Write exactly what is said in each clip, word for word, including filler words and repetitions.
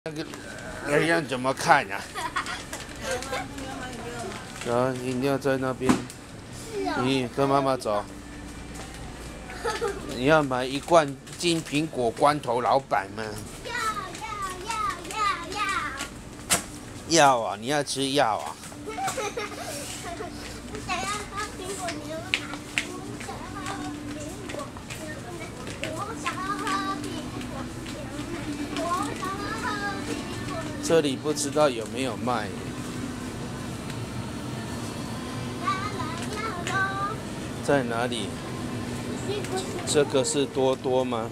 那个人家怎么看呀、啊？啊，饮料在那边。你跟妈妈走。你要买一罐金苹果罐头，老板吗？ 要要要要要。 要啊，你要吃药啊？ 我想要喝苹果牛奶，我想要喝苹果牛奶，我想要喝苹果牛奶，我想要喝苹果。 这里不知道有没有卖。在哪里？这个是多多吗？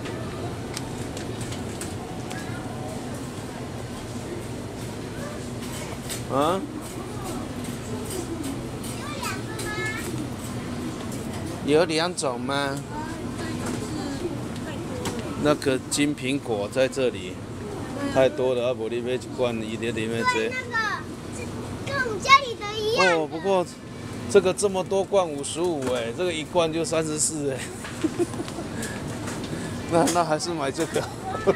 啊？有两种吗？那个金苹果在这里，太多了，啊，无你买一罐，一点点买这。 那个跟我们家里的一样。 哦，不过这个这么多罐五十五哎，这个一罐就三十四哎。那那还是买这个。 到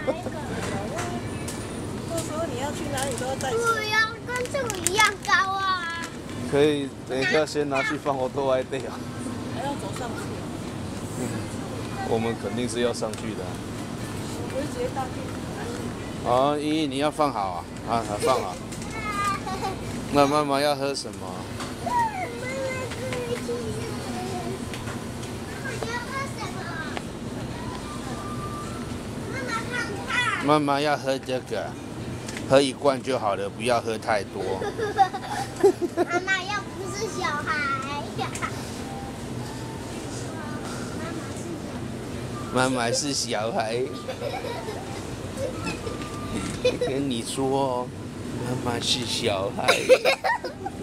时候你要去哪里都要带钱。 我要跟这个一样高啊。 可以，等一下先拿去放我多爱队啊。 还要走上去。 嗯，我们肯定是要上去的。 我不是直接到去。 好，依依你要放好啊，啊，放好。那妈妈要喝什么？妈妈要喝这个，喝一罐就好了，不要喝太多。 妈妈又不是小孩。 妈妈是小孩。跟你说，妈妈是小孩。